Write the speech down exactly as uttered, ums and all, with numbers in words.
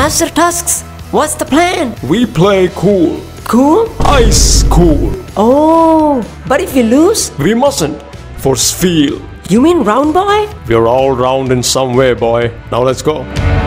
Master Tusks, what's the plan? We play cool. Cool? Ice cool. Oh, but if we lose? We mustn't. For Spheal. You mean round boy? We're all round in some way, boy. Now let's go.